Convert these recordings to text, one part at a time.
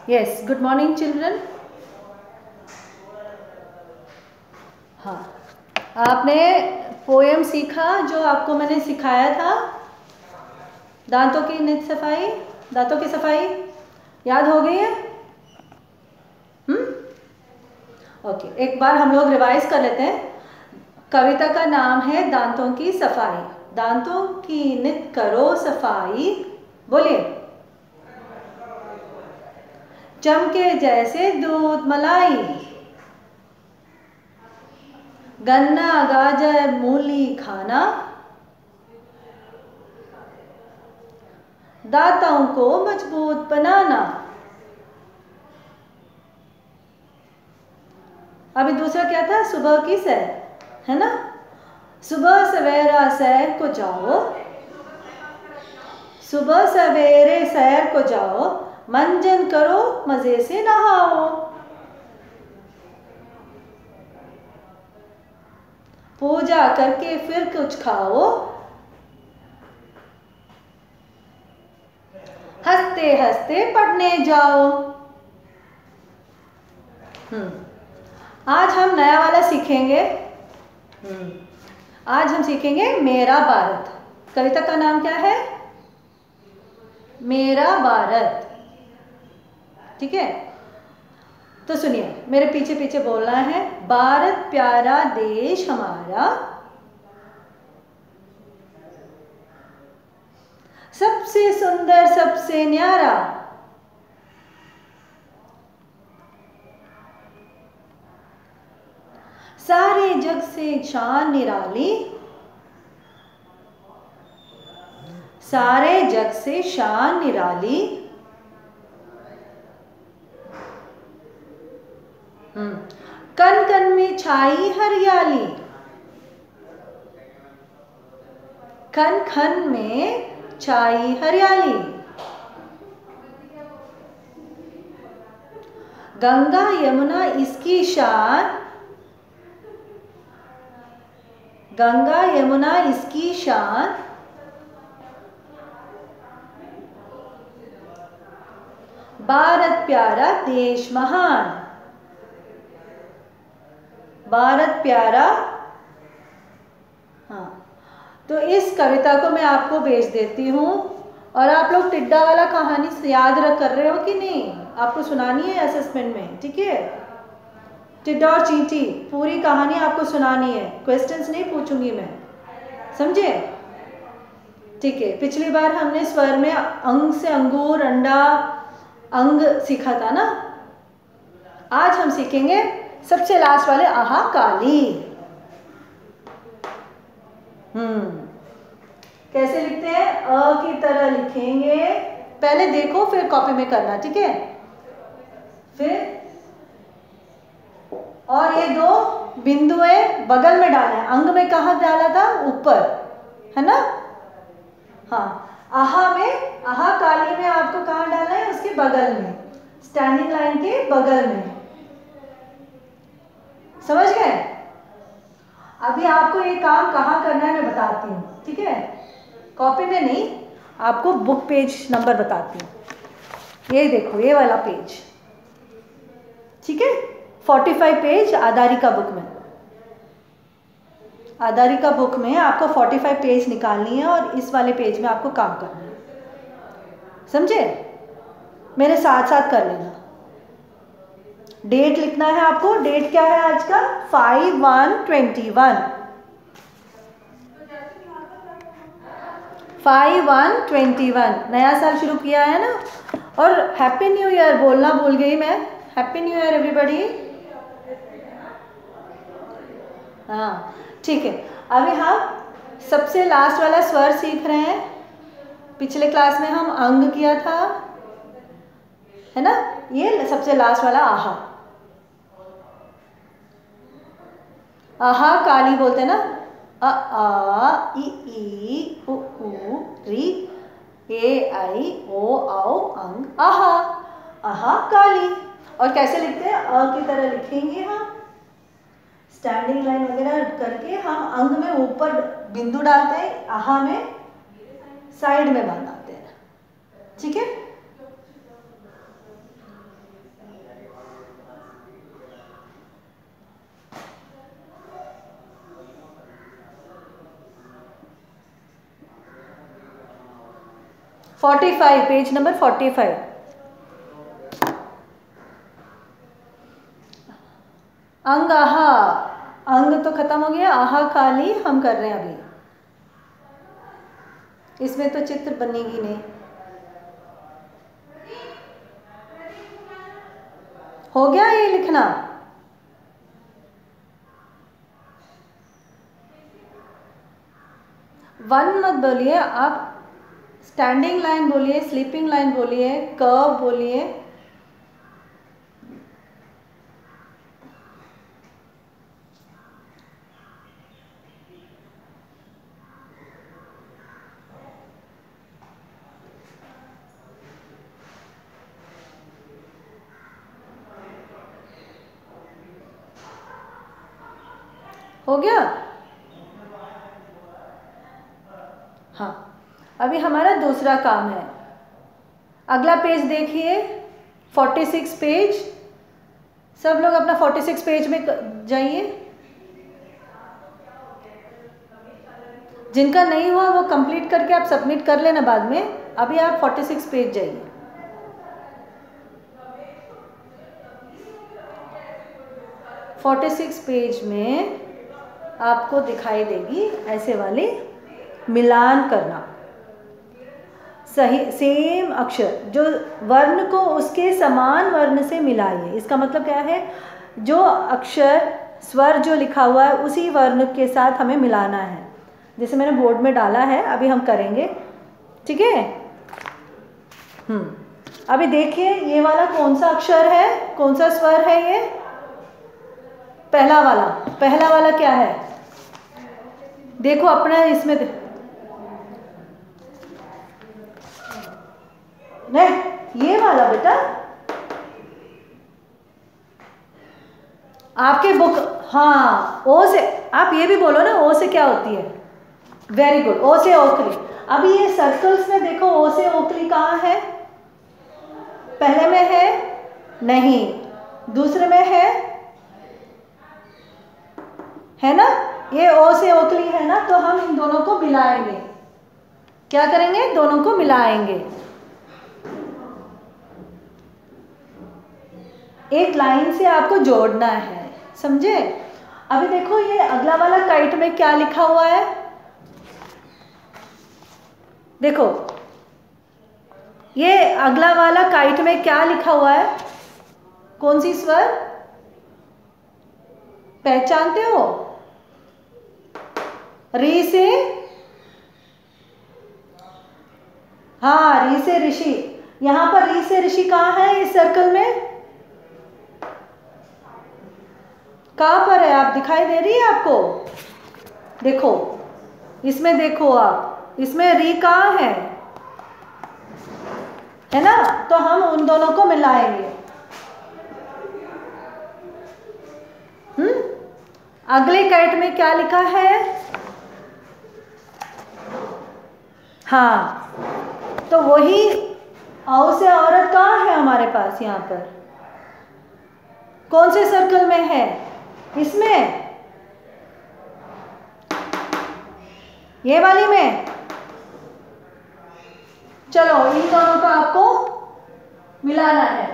Yes, good morning children. हाँ, आपने poem सीखा जो आपको मैंने सिखाया था, दांतों की नित सफाई, दांतों की सफाई याद हो गई है? ओके, एक बार हम लोग रिवाइज कर लेते हैं। कविता का नाम है दांतों की सफाई। दांतों की नित करो सफाई, बोलिए। चमके जैसे दूध मलाई, गन्ना गाजर मूली खाना, दांतों को मजबूत बनाना। अभी दूसरा क्या था? सुबह की सैर, है ना? सुबह सवेरा सैर को जाओ, सुबह सवेरे सैर को जाओ, मंजन करो मजे से नहाओ, पूजा करके फिर कुछ खाओ, हंसते हंसते पढ़ने जाओ। आज हम नया वाला सीखेंगे। आज हम सीखेंगे मेरा भारत। कविता का नाम क्या है? मेरा भारत। ठीक है, तो सुनिए, मेरे पीछे पीछे बोलना है। भारत प्यारा देश हमारा, सबसे सुंदर सबसे न्यारा, सारे जग से शान निराली, सारे जग से शान निराली। कन कन में छाई हरियाली, खन खन में छाई हरियाली, गंगा यमुना इसकी शान, गंगा यमुना इसकी शान, भारत प्यारा देश महान, भारत प्यारा। हाँ, तो इस कविता को मैं आपको भेज देती हूँ, और आप लोग टिड्डा वाला कहानी याद कर रहे हो कि नहीं? आपको सुनानी है असेसमेंट में, ठीक है? टिड्डा और चींटी पूरी कहानी आपको सुनानी है, क्वेश्चंस नहीं पूछूंगी मैं, समझे? ठीक है, पिछली बार हमने स्वर में अंग से अंगूर, अंडा, अंग सीखा था ना। आज हम सीखेंगे सबसे लास्ट वाले आहा काली। कैसे लिखते हैं? अ की तरह लिखेंगे, पहले देखो फिर कॉपी में करना, ठीक है? फिर और ये दो बिंदु है बगल में डालना है। अंग में कहाँ डाला था? ऊपर, है ना? हाँ, आहा में, आहा काली में आपको कहाँ डालना है? उसके बगल में, स्टैंडिंग लाइन के बगल में। समझ गए? अभी आपको ये काम कहाँ करना है मैं बताती हूँ, ठीक है? कॉपी में नहीं, आपको बुक पेज नंबर बताती हूँ। ये देखो, ये वाला पेज, ठीक है? 45 पेज आधारिका बुक में, आधारिका बुक में आपको 45 पेज निकालनी है, और इस वाले पेज में आपको काम करना है, समझे? मेरे साथ साथ कर लेना। डेट लिखना है आपको। डेट क्या है आज का? 5/1/21, 5/1/21, नया साल शुरू किया है ना। और हैप्पी न्यू ईयर बोलना भूल गई मैं। Happy new year everybody. हाँ, ठीक है। अभी हम सबसे लास्ट वाला स्वर सीख रहे हैं। पिछले क्लास में हम अंग किया था, है ना? ये सबसे लास्ट वाला आहा। आहा काली बोलते हैं ना। अ आ इ ई उ ऊ री ए आई ओ औ अंग आहा, आहा काली। और कैसे लिखते हैं? अ की तरह लिखेंगे हम, स्टैंडिंग लाइन वगैरह करके हम अंग में ऊपर बिंदु डालते हैं, आहा में साइड में बनाते हैं, ठीक है? 45, पेज नंबर 45। अंग आहा, अंग तो खत्म हो गया, आहा काली हम कर रहे हैं अभी। इसमें तो चित्र बनेगी नहीं। हो गया ये लिखना? वन मत बोलिए आप, स्टैंडिंग लाइन बोलिए, स्लीपिंग लाइन बोलिए, कर्व बोलिए। हो गया? हाँ, अभी हमारा दूसरा काम है। अगला पेज देखिए, 46 पेज। सब लोग अपना 46 पेज में जाइए। जिनका नहीं हुआ वो कंप्लीट करके आप सबमिट कर लेना बाद में। अभी आप 46 पेज जाइए। पेज में आपको दिखाई देगी ऐसे वाली मिलान करना, सही सेम अक्षर, जो वर्ण को उसके समान वर्ण से मिलाइए। इसका मतलब क्या है? जो अक्षर स्वर जो लिखा हुआ है उसी वर्ण के साथ हमें मिलाना है। जैसे मैंने बोर्ड में डाला है, अभी हम करेंगे, ठीक है? अभी देखिए ये वाला कौन सा अक्षर है, कौन सा स्वर है? ये पहला वाला क्या है? देखो अपना इसमें नहीं, ये वाला बेटा आपके बुक, हाँ, ओ से आप ये भी बोलो ना, ओ से क्या होती है? वेरी गुड, ओ से ओखली। अभी ये सर्कल्स में देखो, ओ से ओखली कहाँ है? पहले में है नहीं, दूसरे में है ना? ये ओ से ओखली है ना, तो हम इन दोनों को मिलाएंगे। क्या करेंगे? दोनों को मिलाएंगे, एक लाइन से आपको जोड़ना है, समझे? अभी देखो ये अगला वाला काइट में क्या लिखा हुआ है, देखो ये अगला वाला काइट में क्या लिखा हुआ है? कौन सी स्वर पहचानते हो? री से, हाँ, री से ऋषि। यहां पर री से ऋषि कहाँ है इस सर्कल में? कहाँ पर है? आप दिखाई दे रही है आपको? देखो इसमें, देखो आप इसमें री कहाँ है ना? तो हम उन दोनों को मिलाएंगे। अगले काइट में क्या लिखा है? हाँ, तो वही औ से औरत कहाँ है हमारे पास? यहाँ पर कौन से सर्कल में है? इसमें, ये वाली में। चलो इन दोनों का आपको मिलाना है।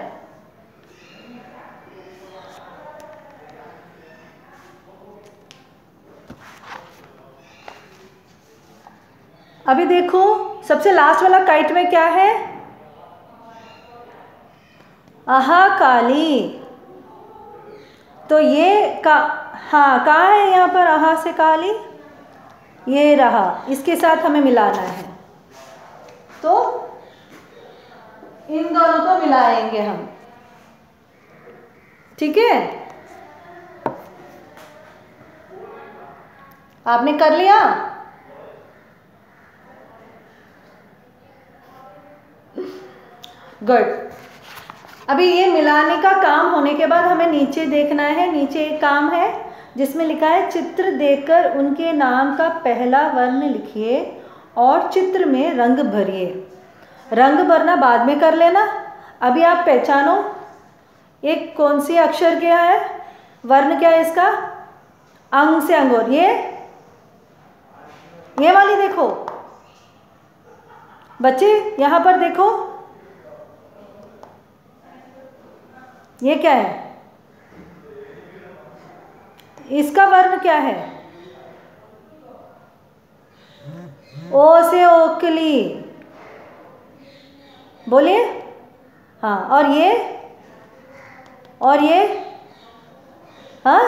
अभी देखो सबसे लास्ट वाला काइट में क्या है? आहा काली। तो ये का, हाँ, कहाँ है यहाँ पर आहा से काली? ये रहा, इसके साथ हमें मिलाना है, तो इन दोनों को मिलाएंगे हम, ठीक है? आपने कर लिया? गुड। अभी ये मिलाने का काम होने के बाद हमें नीचे देखना है। नीचे एक काम है जिसमें लिखा है चित्र देखकर उनके नाम का पहला वर्ण लिखिए और चित्र में रंग भरिए। रंग भरना बाद में कर लेना। अभी आप पहचानो एक कौन सी अक्षर क्या है, वर्ण क्या है इसका? अंग से अंगूर। ये वाली देखो, बच्चे यहाँ पर देखो, ये क्या है? इसका वर्ण क्या है? ओ से ओकली, बोलिए। हाँ, और ये, और ये, हाँ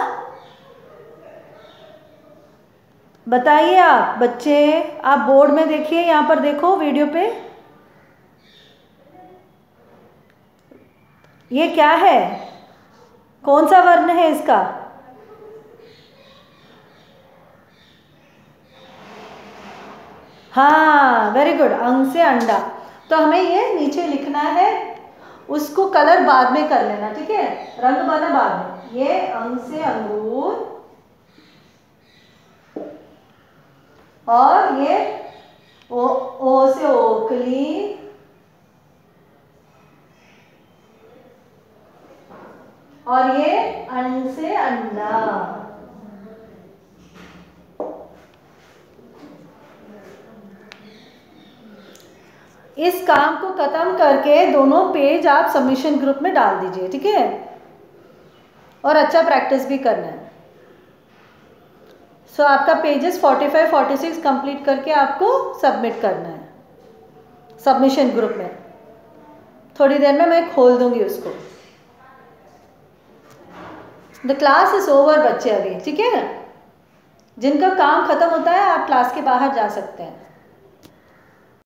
बताइए आप बच्चे, आप बोर्ड में देखिए, यहाँ पर देखो वीडियो पे, ये क्या है? कौन सा वर्ण है इसका? हाँ, वेरी गुड, अंग से अंडा। तो हमें ये नीचे लिखना है, उसको कलर बाद में कर लेना, ठीक है? रंग बना बाद में। ये अंग से अंगूर, और ये ओ से ओकली, और ये अंग से अंडा। इस काम को खत्म करके दोनों पेज आप सबमिशन ग्रुप में डाल दीजिए, ठीक है? और अच्छा प्रैक्टिस भी करना है। सो आपका पेजेस 45, 46 कंप्लीट करके आपको सबमिट करना है सबमिशन ग्रुप में। थोड़ी देर में मैं खोल दूंगी उसको। द क्लास इज ओवर बच्चे अभी, ठीक है? जिनका काम खत्म होता है आप क्लास के बाहर जा सकते हैं।